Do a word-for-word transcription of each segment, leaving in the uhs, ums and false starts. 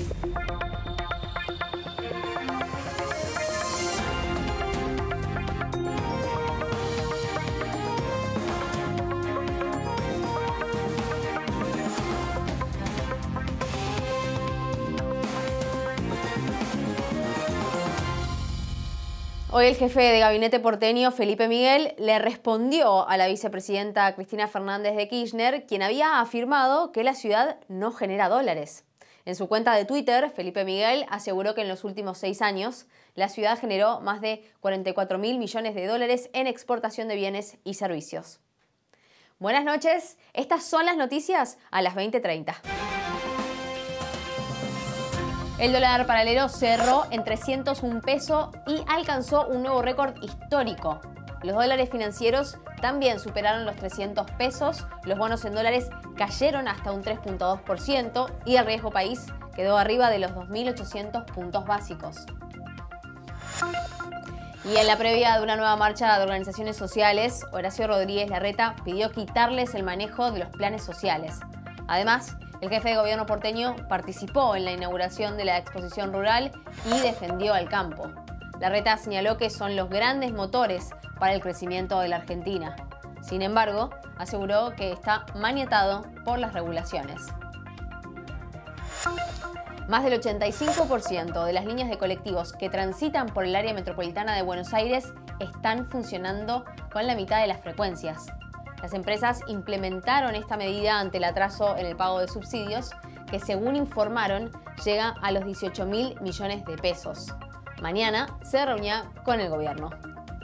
Hoy el jefe de gabinete porteño, Felipe Miguel, le respondió a la vicepresidenta Cristina Fernández de Kirchner, quien había afirmado que la ciudad no genera dólares. En su cuenta de Twitter, Felipe Miguel aseguró que en los últimos seis años la ciudad generó más de cuarenta y cuatro mil millones de dólares en exportación de bienes y servicios. Buenas noches, estas son las noticias a las veinte treinta. El dólar paralelo cerró en trescientos un pesos y alcanzó un nuevo récord histórico. Los dólares financieros también superaron los trescientos pesos, los bonos en dólares cayeron hasta un tres punto dos por ciento y el riesgo país quedó arriba de los dos mil ochocientos puntos básicos. Y en la previa de una nueva marcha de organizaciones sociales, Horacio Rodríguez Larreta pidió quitarles el manejo de los planes sociales. Además, el jefe de gobierno porteño participó en la inauguración de la exposición rural y defendió al campo. Larreta señaló que son los grandes motores para el crecimiento de la Argentina. Sin embargo, aseguró que está maniatado por las regulaciones. Más del ochenta y cinco por ciento de las líneas de colectivos que transitan por el área metropolitana de Buenos Aires están funcionando con la mitad de las frecuencias. Las empresas implementaron esta medida ante el atraso en el pago de subsidios, que según informaron llega a los dieciocho mil millones de pesos. Mañana se reunirá con el gobierno.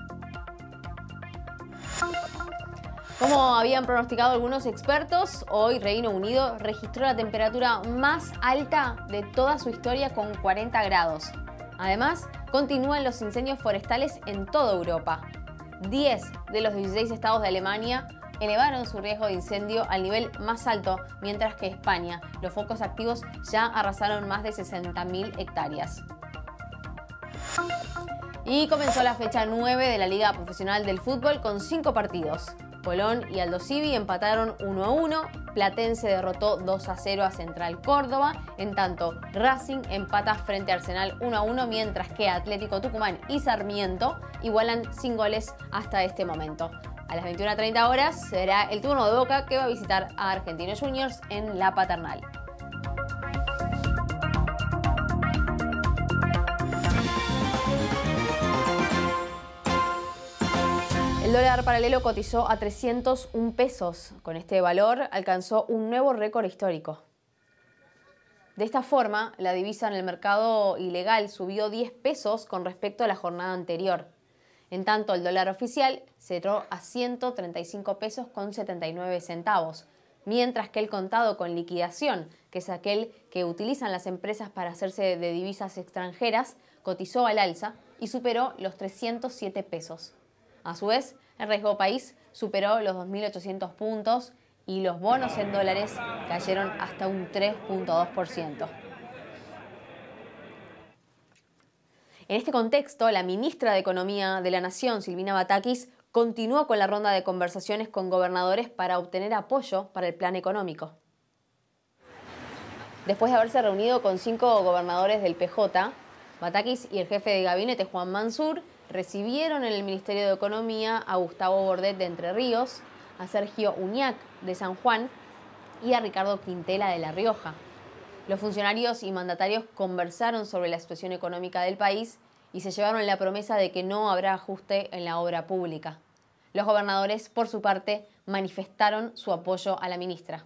Como habían pronosticado algunos expertos, hoy Reino Unido registró la temperatura más alta de toda su historia con cuarenta grados. Además, continúan los incendios forestales en toda Europa. diez de los dieciséis estados de Alemania elevaron su riesgo de incendio al nivel más alto, mientras que España, los focos activos ya arrasaron más de sesenta mil hectáreas. Y comenzó la fecha nueve de la Liga Profesional del Fútbol con cinco partidos. Colón y Aldosivi empataron uno a uno, Platense derrotó dos a cero a Central Córdoba, en tanto Racing empata frente a Arsenal uno a uno, mientras que Atlético Tucumán y Sarmiento igualan sin goles hasta este momento. A las veintiuna treinta horas será el turno de Boca, que va a visitar a Argentinos Juniors en La Paternal. El dólar paralelo cotizó a trescientos un pesos. Con este valor alcanzó un nuevo récord histórico. De esta forma, la divisa en el mercado ilegal subió diez pesos con respecto a la jornada anterior. En tanto, el dólar oficial cerró a ciento treinta y cinco pesos con setenta y nueve centavos, mientras que el contado con liquidación, que es aquel que utilizan las empresas para hacerse de divisas extranjeras, cotizó al alza y superó los trescientos siete pesos. A su vez, el riesgo país superó los dos mil ochocientos puntos y los bonos en dólares cayeron hasta un tres punto dos por ciento. En este contexto, la ministra de Economía de la Nación, Silvina Batakis, continuó con la ronda de conversaciones con gobernadores para obtener apoyo para el plan económico. Después de haberse reunido con cinco gobernadores del P J, Batakis y el jefe de gabinete, Juan Mansur, recibieron en el Ministerio de Economía a Gustavo Bordet de Entre Ríos, a Sergio Uñac de San Juan y a Ricardo Quintela de La Rioja. Los funcionarios y mandatarios conversaron sobre la situación económica del país y se llevaron la promesa de que no habrá ajuste en la obra pública. Los gobernadores, por su parte, manifestaron su apoyo a la ministra.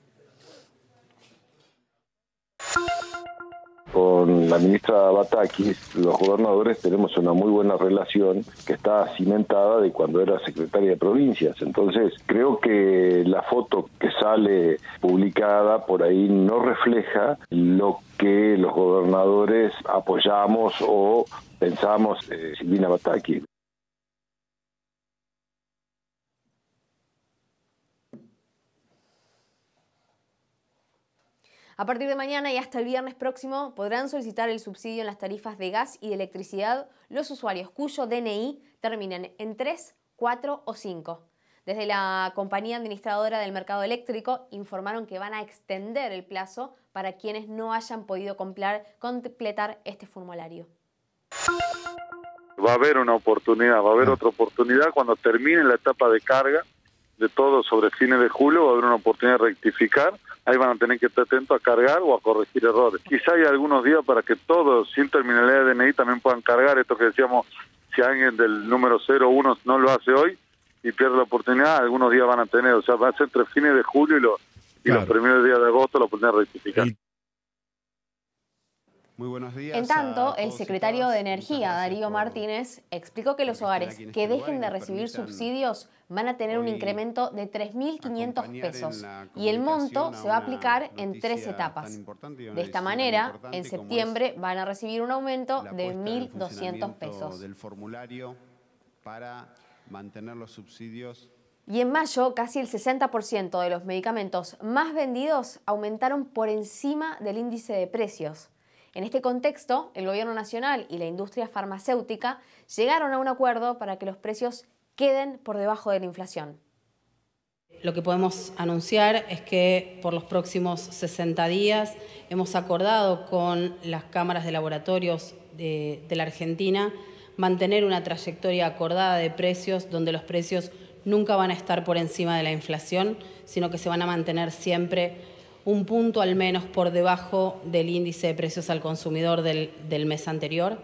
Con la ministra Batakis, los gobernadores tenemos una muy buena relación que está cimentada de cuando era secretaria de provincias. Entonces, creo que la foto que sale publicada por ahí no refleja lo que los gobernadores apoyamos o pensamos eh, Silvina Batakis. A partir de mañana y hasta el viernes próximo podrán solicitar el subsidio en las tarifas de gas y de electricidad los usuarios cuyo D N I terminen en tres, cuatro o cinco. Desde la compañía administradora del mercado eléctrico informaron que van a extender el plazo para quienes no hayan podido completar, completar este formulario. Va a haber una oportunidad, va a haber otra oportunidad cuando termine la etapa de carga de todo sobre fines de julio, va a haber una oportunidad de rectificar. Ahí van a tener que estar atentos a cargar o a corregir errores. Quizá hay algunos días para que todos sin terminalidad de D N I también puedan cargar. Esto que decíamos, si alguien del número cero uno no lo hace hoy y pierde la oportunidad, algunos días van a tener. O sea, va a ser entre fines de julio y los, y claro. los primeros días de agosto la oportunidad de rectificar. El... Muy buenos días. En tanto, el secretario de Energía, Darío Martínez, explicó que los hogares que dejen de recibir subsidios van a tener un incremento de tres mil quinientos pesos y el monto se va a aplicar en tres etapas. De esta manera, en septiembre van a recibir un aumento de mil doscientos pesos. Del formulario para mantener los subsidios. Y en mayo, casi el sesenta por ciento de los medicamentos más vendidos aumentaron por encima del índice de precios. En este contexto, el Gobierno Nacional y la industria farmacéutica llegaron a un acuerdo para que los precios queden por debajo de la inflación. Lo que podemos anunciar es que por los próximos sesenta días hemos acordado con las cámaras de laboratorios de, de la Argentina mantener una trayectoria acordada de precios donde los precios nunca van a estar por encima de la inflación, sino que se van a mantener siempre un punto al menos por debajo del índice de precios al consumidor del, del mes anterior.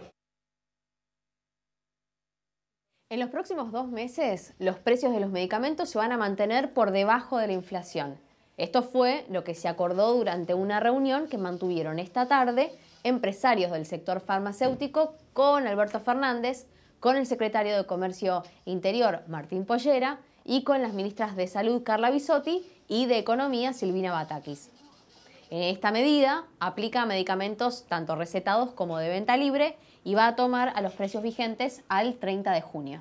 En los próximos dos meses, los precios de los medicamentos se van a mantener por debajo de la inflación. Esto fue lo que se acordó durante una reunión que mantuvieron esta tarde empresarios del sector farmacéutico con Alberto Fernández, con el secretario de Comercio Interior, Martín Pollera, y con las ministras de Salud, Carla Bisotti, y de Economía, Silvina Batakis. En esta medida, aplica a medicamentos tanto recetados como de venta libre y va a tomar a los precios vigentes al treinta de junio.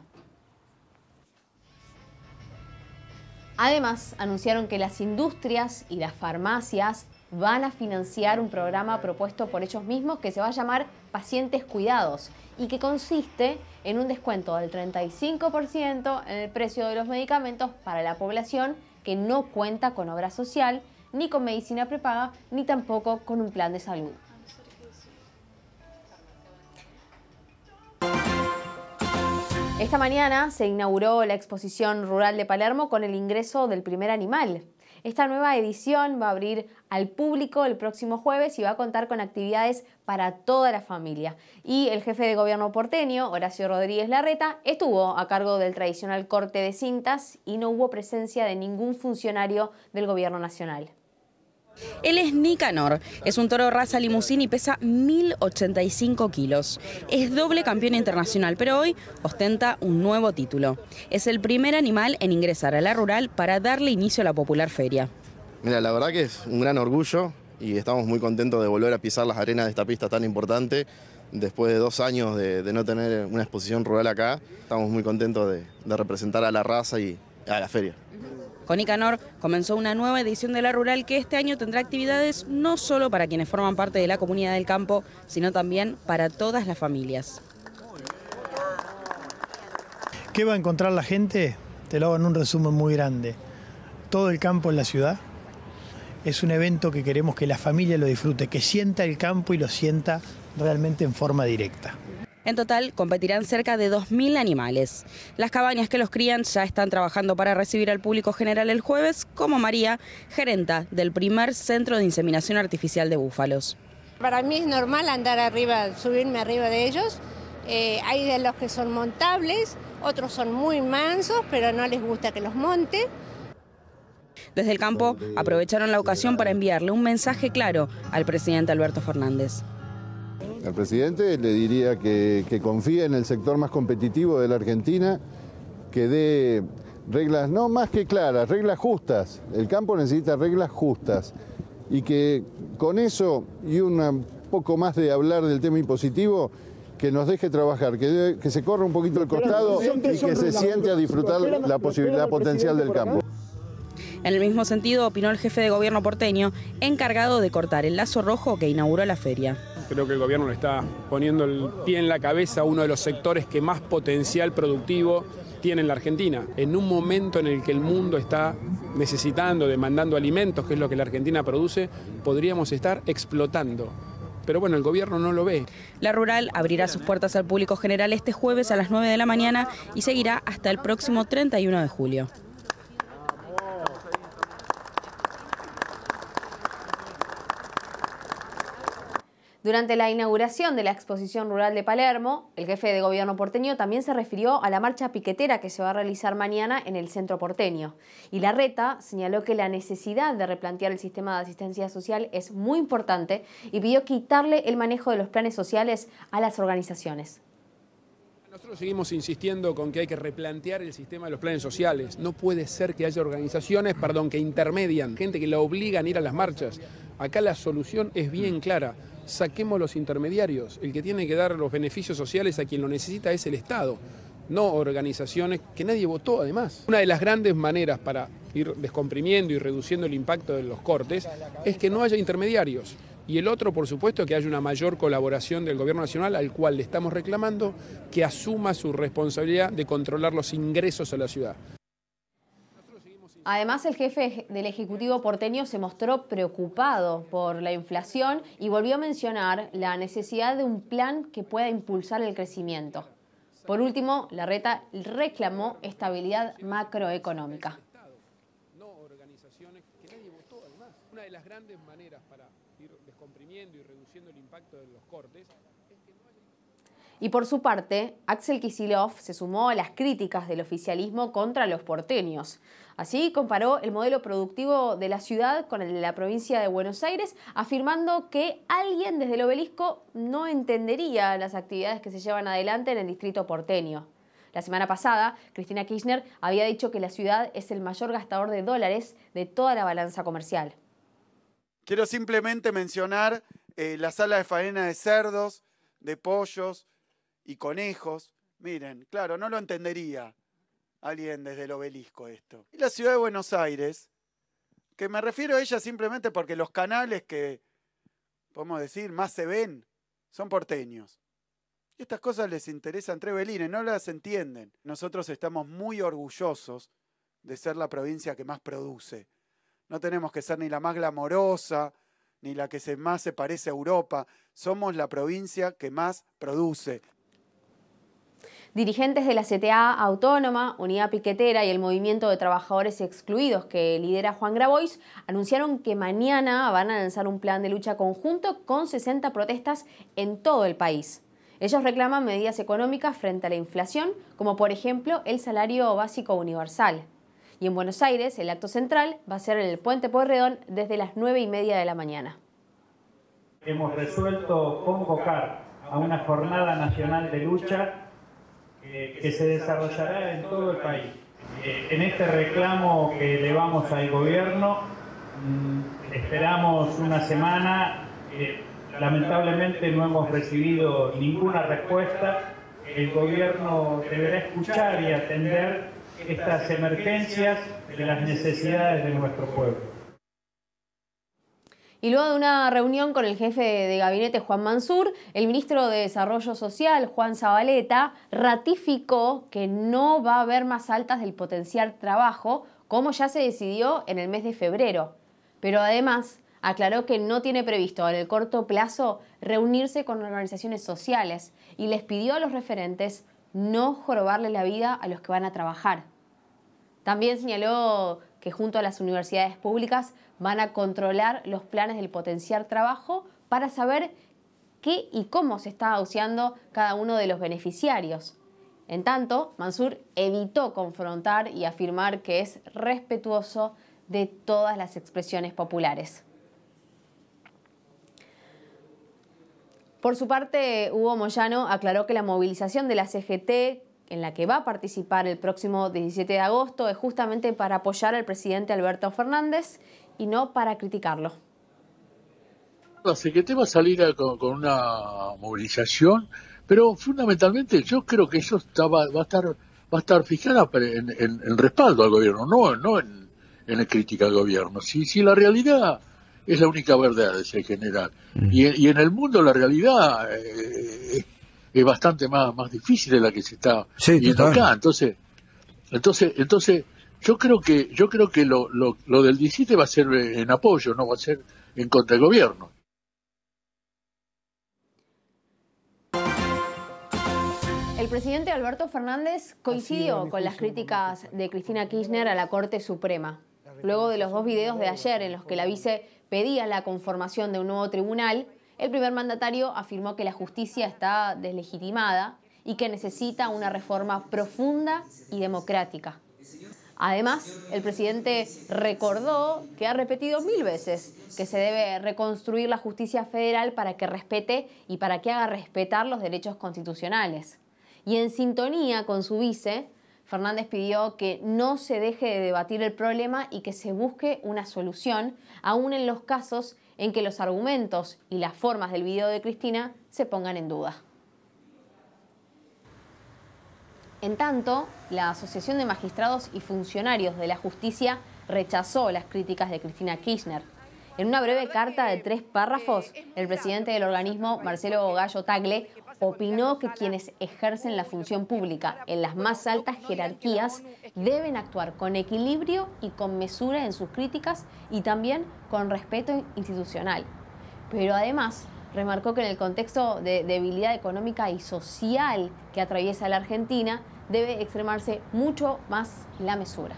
Además, anunciaron que las industrias y las farmacias van a financiar un programa propuesto por ellos mismos que se va a llamar Pacientes Cuidados y que consiste en un descuento del treinta y cinco por ciento en el precio de los medicamentos para la población que no cuenta con obra social, ni con medicina prepaga, ni tampoco con un plan de salud. Esta mañana se inauguró la exposición rural de Palermo con el ingreso del primer animal. Esta nueva edición va a abrir al público el próximo jueves y va a contar con actividades para toda la familia. Y el jefe de gobierno porteño, Horacio Rodríguez Larreta, estuvo a cargo del tradicional corte de cintas y no hubo presencia de ningún funcionario del gobierno nacional. Él es Nicanor, es un toro raza limusín y pesa mil ochenta y cinco kilos. Es doble campeón internacional, pero hoy ostenta un nuevo título. Es el primer animal en ingresar a la rural para darle inicio a la popular feria. Mira, la verdad que es un gran orgullo y estamos muy contentos de volver a pisar las arenas de esta pista tan importante. Después de dos años de, de no tener una exposición rural acá, estamos muy contentos de, de representar a la raza y a la feria. Con Nicanor comenzó una nueva edición de la rural que este año tendrá actividades no solo para quienes forman parte de la comunidad del campo, sino también para todas las familias. ¿Qué va a encontrar la gente? Te lo hago en un resumen muy grande. Todo el campo en la ciudad. Es un evento que queremos que la familia lo disfrute, que sienta el campo y lo sienta realmente en forma directa. En total, competirán cerca de dos mil animales. Las cabañas que los crían ya están trabajando para recibir al público general el jueves, como María, gerenta del primer centro de inseminación artificial de búfalos. Para mí es normal andar arriba, subirme arriba de ellos. Eh, hay de los que son montables, otros son muy mansos, pero no les gusta que los monte. Desde el campo aprovecharon la ocasión para enviarle un mensaje claro al presidente Alberto Fernández. Al presidente le diría que, que confíe en el sector más competitivo de la Argentina, que dé reglas, no más que claras, reglas justas. El campo necesita reglas justas y que con eso y un poco más de hablar del tema impositivo, que nos deje trabajar, que, de, que se corra un poquito el costado y que se siente a disfrutar la posibilidad potencial del campo. En el mismo sentido, opinó el jefe de gobierno porteño, encargado de cortar el lazo rojo que inauguró la feria. Creo que el gobierno le está poniendo el pie en la cabeza a uno de los sectores que más potencial productivo tiene en la Argentina. En un momento en el que el mundo está necesitando, demandando alimentos, que es lo que la Argentina produce, podríamos estar explotando. Pero bueno, el gobierno no lo ve. La Rural abrirá sus puertas al público general este jueves a las nueve de la mañana y seguirá hasta el próximo treinta y uno de julio. Durante la inauguración de la Exposición Rural de Palermo, el jefe de gobierno porteño también se refirió a la marcha piquetera que se va a realizar mañana en el centro porteño. Y Larreta señaló que la necesidad de replantear el sistema de asistencia social es muy importante y pidió quitarle el manejo de los planes sociales a las organizaciones. Nosotros seguimos insistiendo con que hay que replantear el sistema de los planes sociales. No puede ser que haya organizaciones, perdón, que intermedian, gente que la obligan a ir a las marchas. Acá la solución es bien clara. Saquemos los intermediarios. El que tiene que dar los beneficios sociales a quien lo necesita es el Estado, no organizaciones que nadie votó además. Una de las grandes maneras para ir descomprimiendo y reduciendo el impacto de los cortes es que no haya intermediarios. Y el otro, por supuesto, que haya una mayor colaboración del Gobierno Nacional, al cual le estamos reclamando que asuma su responsabilidad de controlar los ingresos a la ciudad. Además, el jefe del Ejecutivo porteño se mostró preocupado por la inflación y volvió a mencionar la necesidad de un plan que pueda impulsar el crecimiento. Por último, Larreta reclamó estabilidad macroeconómica. Una de las grandes maneras para ir descomprimiendo y reduciendo el impacto de los cortes. Y por su parte, Axel Kicillof se sumó a las críticas del oficialismo contra los porteños. Así comparó el modelo productivo de la ciudad con el de la provincia de Buenos Aires, afirmando que alguien desde el Obelisco no entendería las actividades que se llevan adelante en el distrito porteño. La semana pasada, Cristina Kirchner había dicho que la ciudad es el mayor gastador de dólares de toda la balanza comercial. Quiero simplemente mencionar eh, la sala de faena de cerdos, de pollos y conejos. Miren, claro, no lo entendería alguien desde el Obelisco esto. Y la ciudad de Buenos Aires, que me refiero a ella simplemente porque los canales que, podemos decir, más se ven, son porteños. Y estas cosas les interesan tres belines, no las entienden. Nosotros estamos muy orgullosos de ser la provincia que más produce. No tenemos que ser ni la más glamorosa, ni la que se más se parece a Europa. Somos la provincia que más produce. Dirigentes de la C T A Autónoma, Unidad Piquetera y el Movimiento de Trabajadores Excluidos que lidera Juan Grabois anunciaron que mañana van a lanzar un plan de lucha conjunto con sesenta protestas en todo el país. Ellos reclaman medidas económicas frente a la inflación, como por ejemplo el salario básico universal. Y en Buenos Aires, el acto central va a ser en el Puente Pueyrredón desde las nueve y media de la mañana. Hemos resuelto convocar a una jornada nacional de lucha eh, que se desarrollará en todo el país. Eh, en este reclamo que elevamos al gobierno, mmm, esperamos una semana. Eh, lamentablemente no hemos recibido ninguna respuesta. El gobierno deberá escuchar y atender estas emergencias de las necesidades de nuestro pueblo. Y luego de una reunión con el jefe de gabinete Juan Mansur, el ministro de Desarrollo Social, Juan Zabaleta, ratificó que no va a haber más altas del potencial trabajo, como ya se decidió en el mes de febrero. Pero además aclaró que no tiene previsto en el corto plazo reunirse con organizaciones sociales y les pidió a los referentes no jorobarle la vida a los que van a trabajar. También señaló que junto a las universidades públicas van a controlar los planes del potenciar trabajo para saber qué y cómo se está usando cada uno de los beneficiarios. En tanto, Mansur evitó confrontar y afirmar que es respetuoso de todas las expresiones populares. Por su parte, Hugo Moyano aclaró que la movilización de la C G T, en la que va a participar el próximo diecisiete de agosto, es justamente para apoyar al presidente Alberto Fernández y no para criticarlo. La C G T va a salir a, con, con una movilización, pero fundamentalmente yo creo que eso está, va, va a estar va a estar fijada en, en, en respaldo al gobierno, no, no en, en la crítica al gobierno. Si, si la realidad es la única verdad en general, mm. y, y en el mundo la realidad eh, es bastante más, más difícil de la que se está sí, viendo acá. Entonces, Entonces, entonces yo creo que yo creo que lo, lo, lo del diecisiete va a ser en apoyo, no va a ser en contra del gobierno. El presidente Alberto Fernández coincidió con las críticas de Cristina Kirchner a la Corte Suprema. Luego de los dos videos de ayer en los que la vice pedía la conformación de un nuevo tribunal, el primer mandatario afirmó que la justicia está deslegitimada y que necesita una reforma profunda y democrática. Además, el presidente recordó que ha repetido mil veces que se debe reconstruir la justicia federal para que respete y para que haga respetar los derechos constitucionales. Y en sintonía con su vice, Fernández pidió que no se deje de debatir el problema y que se busque una solución, aún en los casos en que los argumentos y las formas del video de Cristina se pongan en duda. En tanto, la Asociación de Magistrados y Funcionarios de la Justicia rechazó las críticas de Cristina Kirchner. En una breve carta de tres párrafos, el presidente del organismo, Marcelo Gallo Tagle, opinó que quienes ejercen la función pública en las más altas jerarquías deben actuar con equilibrio y con mesura en sus críticas y también con respeto institucional. Pero además remarcó que en el contexto de debilidad económica y social que atraviesa la Argentina debe extremarse mucho más la mesura.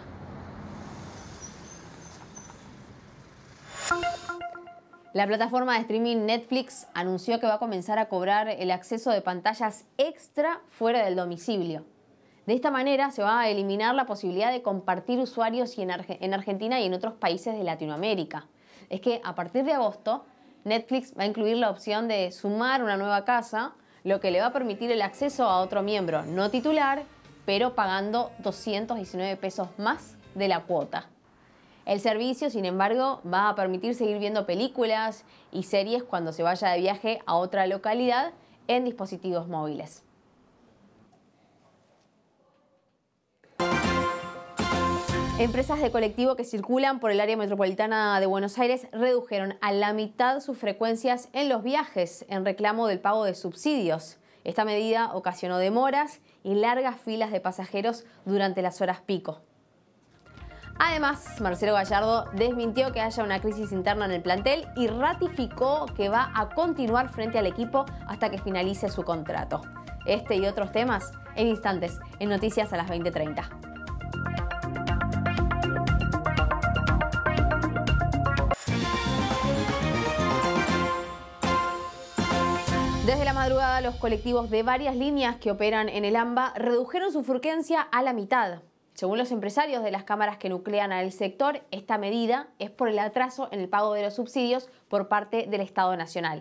La plataforma de streaming Netflix anunció que va a comenzar a cobrar el acceso de pantallas extra fuera del domicilio. De esta manera se va a eliminar la posibilidad de compartir usuarios en, Arge- en Argentina y en otros países de Latinoamérica. Es que a partir de agosto, Netflix va a incluir la opción de sumar una nueva casa, lo que le va a permitir el acceso a otro miembro no titular, pero pagando doscientos diecinueve pesos más de la cuota. El servicio, sin embargo, va a permitir seguir viendo películas y series cuando se vaya de viaje a otra localidad en dispositivos móviles. Empresas de colectivo que circulan por el área metropolitana de Buenos Aires redujeron a la mitad sus frecuencias en los viajes en reclamo del pago de subsidios. Esta medida ocasionó demoras y largas filas de pasajeros durante las horas pico. Además, Marcelo Gallardo desmintió que haya una crisis interna en el plantel y ratificó que va a continuar frente al equipo hasta que finalice su contrato. Este y otros temas en instantes en Noticias a las veinte treinta. Desde la madrugada, los colectivos de varias líneas que operan en el AMBA redujeron su frecuencia a la mitad. Según los empresarios de las cámaras que nuclean al sector, esta medida es por el atraso en el pago de los subsidios por parte del Estado Nacional.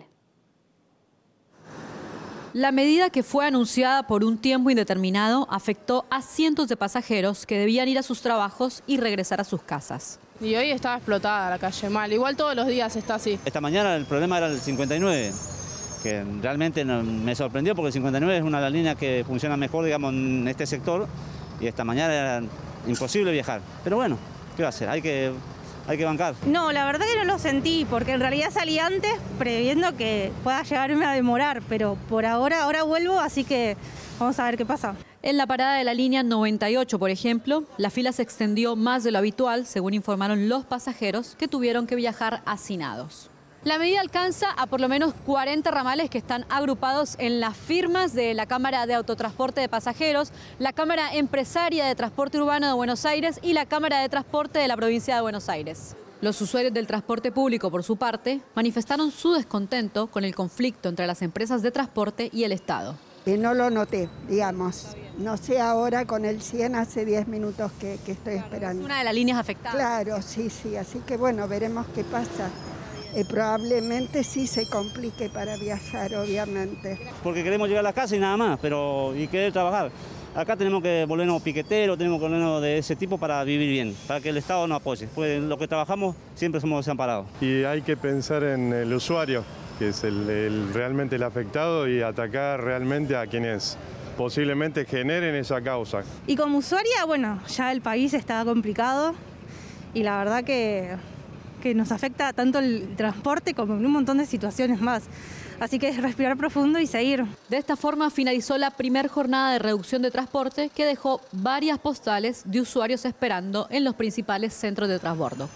La medida, que fue anunciada por un tiempo indeterminado, afectó a cientos de pasajeros que debían ir a sus trabajos y regresar a sus casas. Y hoy estaba explotada la calle mal, igual todos los días está así. Esta mañana el problema era el cincuenta y nueve, que realmente me sorprendió porque el cincuenta y nueve es una de las líneas que funciona mejor, digamos, en este sector. Y esta mañana era imposible viajar. Pero bueno, ¿qué va a hacer? Hay que, hay que bancar. No, la verdad que no lo sentí, porque en realidad salí antes previendo que pueda llegarme a demorar, pero por ahora, ahora vuelvo, así que vamos a ver qué pasa. En la parada de la línea noventa y ocho, por ejemplo, la fila se extendió más de lo habitual, según informaron los pasajeros que tuvieron que viajar hacinados. La medida alcanza a por lo menos cuarenta ramales que están agrupados en las firmas de la Cámara de Autotransporte de Pasajeros, la Cámara Empresaria de Transporte Urbano de Buenos Aires y la Cámara de Transporte de la Provincia de Buenos Aires. Los usuarios del transporte público, por su parte, manifestaron su descontento con el conflicto entre las empresas de transporte y el Estado. Eh, no lo noté, digamos. No sé ahora con el cien, hace diez minutos que, que estoy esperando. Es una de las líneas afectadas. Claro, sí, sí. Así que bueno, veremos qué pasa. Eh, probablemente sí se complique para viajar, obviamente. Porque queremos llegar a la casa y nada más, pero y querer trabajar. Acá tenemos que volvernos piqueteros, tenemos que volvernos de ese tipo para vivir bien, para que el Estado nos apoye. Pues lo que trabajamos siempre somos desamparados. Y hay que pensar en el usuario, que es el, el realmente el afectado, y atacar realmente a quienes posiblemente generen esa causa. Y como usuaria, bueno, ya el país está complicado y la verdad que... que nos afecta tanto el transporte como en un montón de situaciones más. Así que respirar profundo y seguir. De esta forma finalizó la primera jornada de reducción de transporte que dejó varias postales de usuarios esperando en los principales centros de transbordo.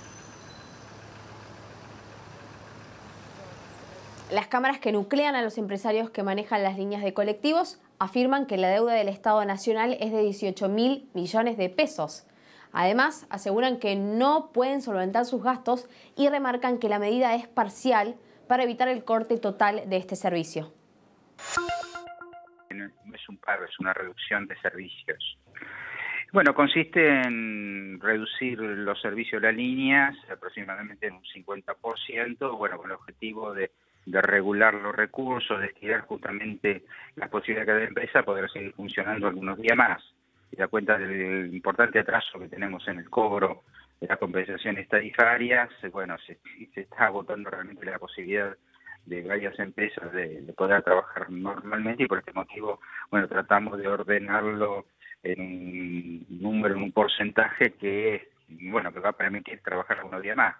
Las cámaras que nuclean a los empresarios que manejan las líneas de colectivos afirman que la deuda del Estado Nacional es de dieciocho mil millones de pesos. Además, aseguran que no pueden solventar sus gastos y remarcan que la medida es parcial para evitar el corte total de este servicio. Es un paro, es una reducción de servicios. Bueno, consiste en reducir los servicios de las líneas aproximadamente en un cincuenta por ciento, bueno, con el objetivo de, de regular los recursos, de estirar justamente la posibilidad que de la empresa poder seguir funcionando algunos días más. Y da cuenta del importante atraso que tenemos en el cobro de las compensaciones tarifarias, bueno, se, se está agotando realmente la posibilidad de varias empresas de, de poder trabajar normalmente y por este motivo, bueno, tratamos de ordenarlo en un número, en un porcentaje que, bueno, que va a permitir trabajar algunos días más.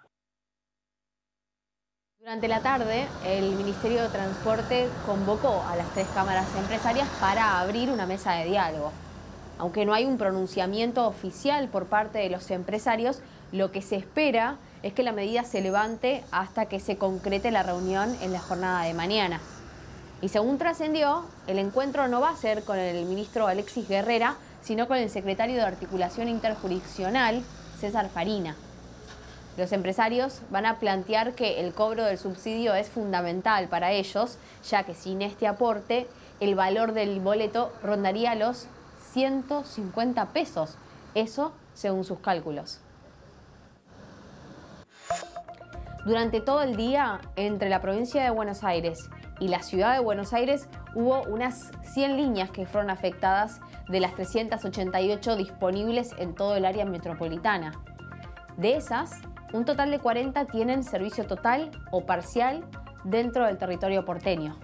Durante la tarde, el Ministerio de Transporte convocó a las tres cámaras empresarias para abrir una mesa de diálogo. Aunque no hay un pronunciamiento oficial por parte de los empresarios, lo que se espera es que la medida se levante hasta que se concrete la reunión en la jornada de mañana. Y según trascendió, el encuentro no va a ser con el ministro Alexis Guerrera, sino con el secretario de Articulación Interjurisdiccional, César Farina. Los empresarios van a plantear que el cobro del subsidio es fundamental para ellos, ya que sin este aporte, el valor del boleto rondaría los ciento cincuenta pesos, eso según sus cálculos. Durante todo el día, entre la provincia de Buenos Aires y la ciudad de Buenos Aires, hubo unas cien líneas que fueron afectadas de las trescientas ochenta y ocho disponibles en todo el área metropolitana. De esas, un total de cuarenta tienen servicio total o parcial dentro del territorio porteño.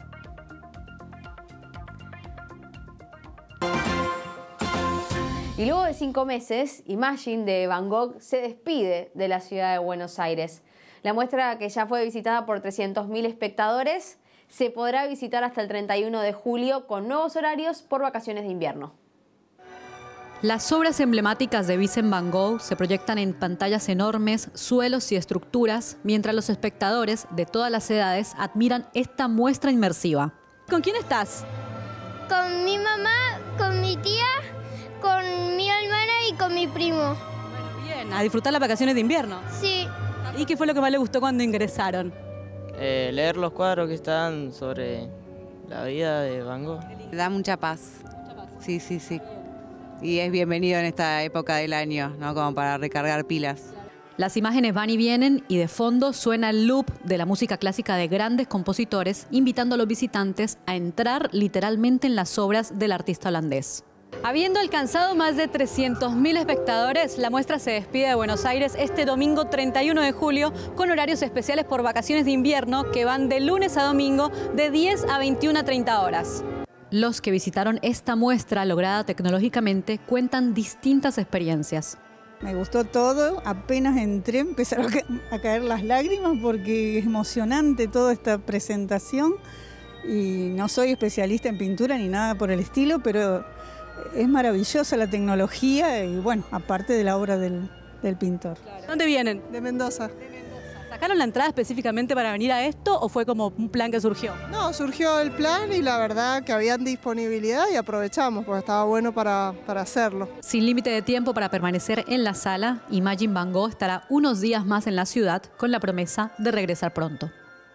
Y luego de cinco meses, Imagine de Van Gogh se despide de la ciudad de Buenos Aires. La muestra, que ya fue visitada por trescientos mil espectadores, se podrá visitar hasta el treinta y uno de julio con nuevos horarios por vacaciones de invierno. Las obras emblemáticas de Vincent Van Gogh se proyectan en pantallas enormes, suelos y estructuras, mientras los espectadores de todas las edades admiran esta muestra inmersiva. ¿Con quién estás? Con mi mamá, con mi tía, con mi hermana y con mi primo. Bueno, bien, a disfrutar las vacaciones de invierno. Sí. ¿Y qué fue lo que más le gustó cuando ingresaron? Eh, leer los cuadros que están sobre la vida de Van Gogh. Da mucha paz. Sí, sí, sí. Y es bienvenido en esta época del año, ¿no? Como para recargar pilas. Las imágenes van y vienen y de fondo suena el loop de la música clásica de grandes compositores, invitando a los visitantes a entrar literalmente en las obras del artista holandés. Habiendo alcanzado más de trescientos mil espectadores, la muestra se despide de Buenos Aires este domingo treinta y uno de julio con horarios especiales por vacaciones de invierno que van de lunes a domingo de diez a veintiuna treinta horas. Los que visitaron esta muestra lograda tecnológicamente cuentan distintas experiencias. Me gustó todo, apenas entré empezaron a caer las lágrimas porque es emocionante toda esta presentación y no soy especialista en pintura ni nada por el estilo, pero es maravillosa la tecnología y bueno, aparte de la obra del, del pintor. Claro. ¿Dónde vienen? De Mendoza. ¿Sacaron la entrada específicamente para venir a esto o fue como un plan que surgió? No, surgió el plan y la verdad que había disponibilidad y aprovechamos porque estaba bueno para, para hacerlo. Sin límite de tiempo para permanecer en la sala, Imagine Van Gogh estará unos días más en la ciudad con la promesa de regresar pronto.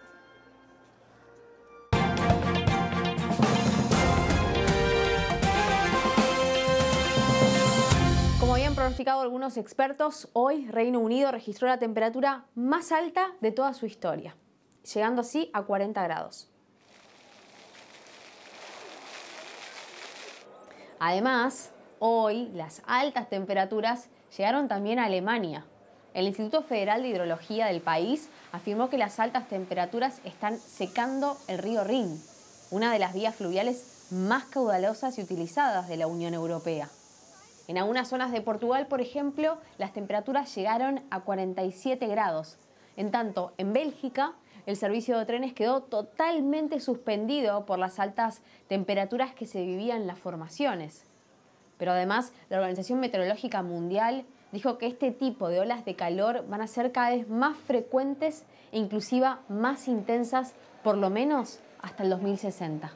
Como habían pronosticado algunos expertos, hoy Reino Unido registró la temperatura más alta de toda su historia, llegando así a cuarenta grados. Además, hoy las altas temperaturas llegaron también a Alemania. El Instituto Federal de Hidrología del país afirmó que las altas temperaturas están secando el río Rin, una de las vías fluviales más caudalosas y utilizadas de la Unión Europea. En algunas zonas de Portugal, por ejemplo, las temperaturas llegaron a cuarenta y siete grados. En tanto, en Bélgica, el servicio de trenes quedó totalmente suspendido por las altas temperaturas que se vivían en las formaciones. Pero además, la Organización Meteorológica Mundial dijo que este tipo de olas de calor van a ser cada vez más frecuentes e inclusive más intensas, por lo menos hasta el dos mil sesenta.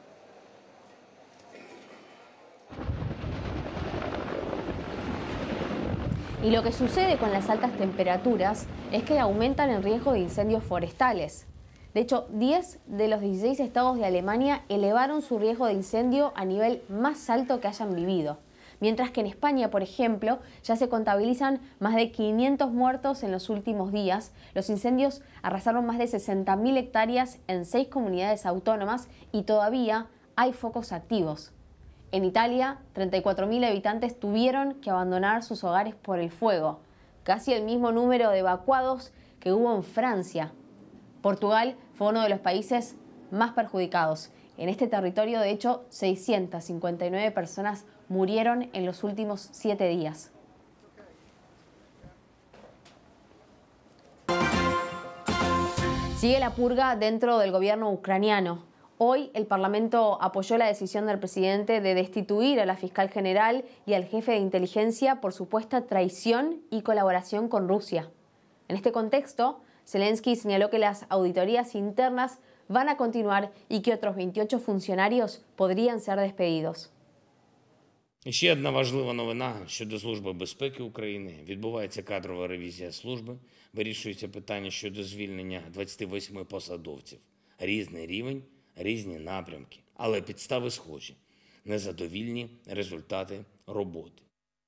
Y lo que sucede con las altas temperaturas es que aumentan el riesgo de incendios forestales. De hecho, diez de los dieciséis estados de Alemania elevaron su riesgo de incendio a nivel más alto que hayan vivido. Mientras que en España, por ejemplo, ya se contabilizan más de quinientos muertos en los últimos días. Los incendios arrasaron más de sesenta mil hectáreas en seis comunidades autónomas y todavía hay focos activos. En Italia, treinta y cuatro mil habitantes tuvieron que abandonar sus hogares por el fuego, casi el mismo número de evacuados que hubo en Francia. Portugal fue uno de los países más perjudicados. En este territorio, de hecho, seiscientas cincuenta y nueve personas murieron en los últimos siete días. Sigue la purga dentro del gobierno ucraniano. Hoy el Parlamento apoyó la decisión del presidente de destituir a la fiscal general y al jefe de inteligencia por supuesta traición y colaboración con Rusia. En este contexto, Zelensky señaló que las auditorías internas van a continuar y que otros veintiocho funcionarios podrían ser despedidos. Ще одна важлива новина щодо Служби безпеки України. Відбувається кадрова ревізія служби, вирішується питання щодо звільнення двадцяти восьми посадовців. Різний рівень, різні напрямки, але підстави схожі. Незадовільні результати роботи.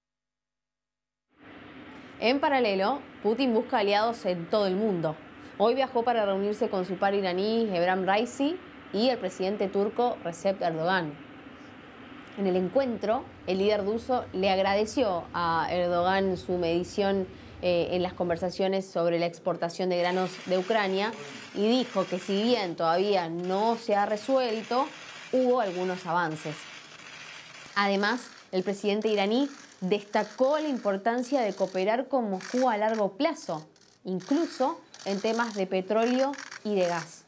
En paralelo, Putin busca aliados en todo el mundo. Hoy viajó para reunirse con su par iraní Ebrahim Raisi y el presidente turco Recep Erdogan. En el encuentro, el líder ruso le agradeció a Erdogan su mediación eh, en las conversaciones sobre la exportación de granos de Ucrania y dijo que si bien todavía no se ha resuelto, hubo algunos avances. Además, el presidente iraní destacó la importancia de cooperar con Moscú a largo plazo, incluso en temas de petróleo y de gas.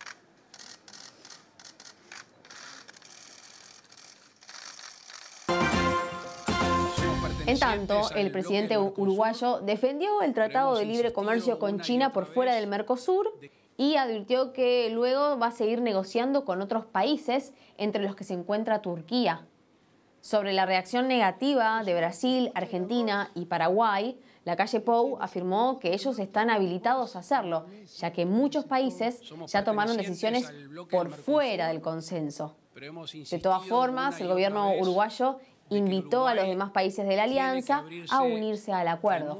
En tanto, el presidente uruguayo defendió el Tratado de Libre Comercio con China por fuera del Mercosur y advirtió que luego va a seguir negociando con otros países, entre los que se encuentra Turquía. Sobre la reacción negativa de Brasil, Argentina y Paraguay, la calle Pou afirmó que ellos están habilitados a hacerlo, ya que muchos países ya tomaron decisiones por fuera del consenso. De todas formas, el gobierno uruguayo invitó a los demás países de la alianza a unirse al acuerdo.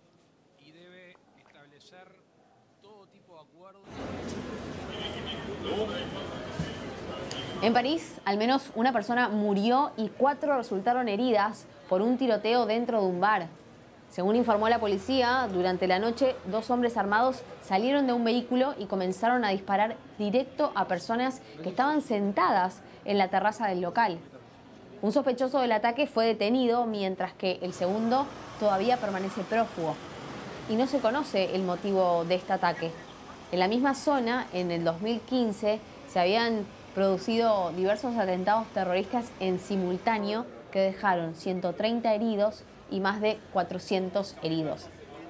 En París, al menos una persona murió y cuatro resultaron heridas por un tiroteo dentro de un bar. Según informó la policía, durante la noche dos hombres armados salieron de un vehículo y comenzaron a disparar directo a personas que estaban sentadas en la terraza del local. Un sospechoso del ataque fue detenido, mientras que el segundo todavía permanece prófugo. Y no se conoce el motivo de este ataque. En la misma zona, en el dos mil quince, se habían producido diversos atentados terroristas en simultáneo que dejaron ciento treinta heridos y más de cuatrocientos heridos.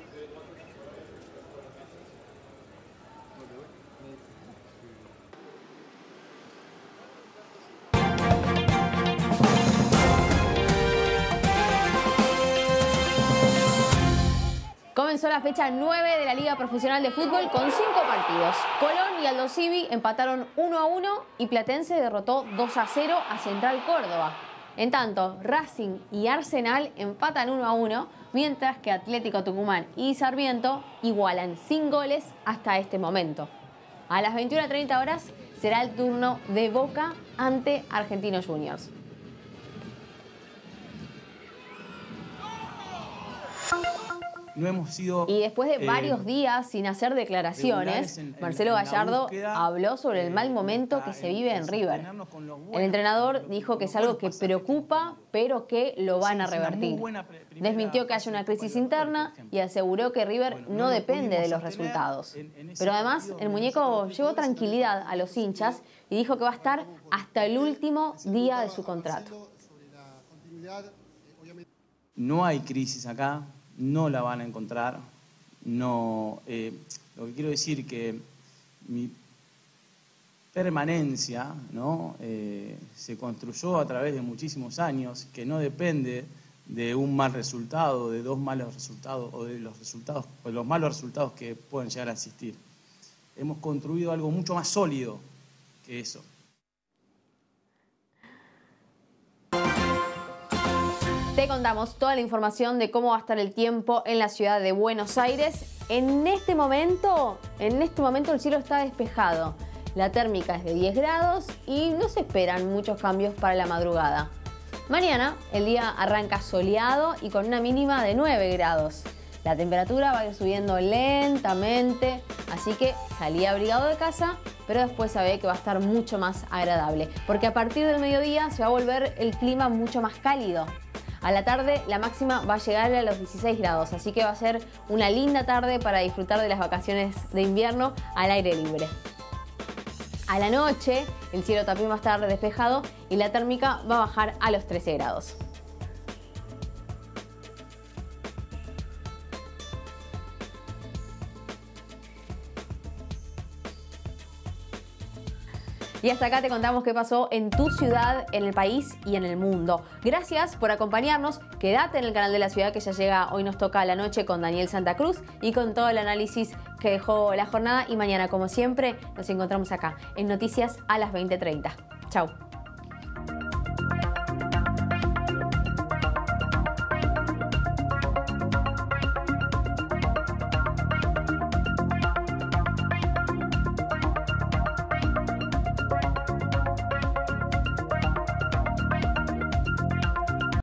Comenzó la fecha nueve de la Liga Profesional de Fútbol con cinco partidos. Colón y Aldosivi empataron uno a uno y Platense derrotó dos a cero a Central Córdoba. En tanto, Racing y Arsenal empatan uno a uno, mientras que Atlético Tucumán y Sarmiento igualan sin goles hasta este momento. A las veintiuna treinta horas será el turno de Boca ante Argentinos Juniors. no hemos sido... Y después de eh, varios días sin hacer declaraciones, en, en, Marcelo en Gallardo búsqueda, habló sobre el mal momento que se vive en River. El entrenador dijo que es algo que preocupa, pero que lo van a revertir. Desmintió que haya una crisis interna y aseguró que River no depende de los resultados. Pero además, el muñeco llevó tranquilidad a los hinchas y dijo que va a estar hasta el último día de su contrato. No hay crisis acá, no la van a encontrar. No, eh, lo que quiero decir que mi permanencia, ¿no? eh, se construyó a través de muchísimos años, que no depende de un mal resultado, de dos malos resultados o de los resultados, o de los malos resultados que pueden llegar a existir. Hemos construido algo mucho más sólido que eso. Te contamos toda la información de cómo va a estar el tiempo en la ciudad de Buenos Aires. En este momento, en este momento el cielo está despejado. La térmica es de diez grados y no se esperan muchos cambios para la madrugada. Mañana el día arranca soleado y con una mínima de nueve grados. La temperatura va a ir subiendo lentamente, así que salí abrigado de casa, pero después sabe que va a estar mucho más agradable, porque a partir del mediodía se va a volver el clima mucho más cálido. A la tarde la máxima va a llegar a los dieciséis grados, así que va a ser una linda tarde para disfrutar de las vacaciones de invierno al aire libre. A la noche el cielo también va a estar despejado y la térmica va a bajar a los trece grados. Y hasta acá te contamos qué pasó en tu ciudad, en el país y en el mundo. Gracias por acompañarnos. Quédate en el canal de la ciudad que ya llega. Hoy nos toca la noche con Daniel Santa Cruz y con todo el análisis que dejó la jornada. Y mañana, como siempre, nos encontramos acá en Noticias a las veinte treinta. Chau.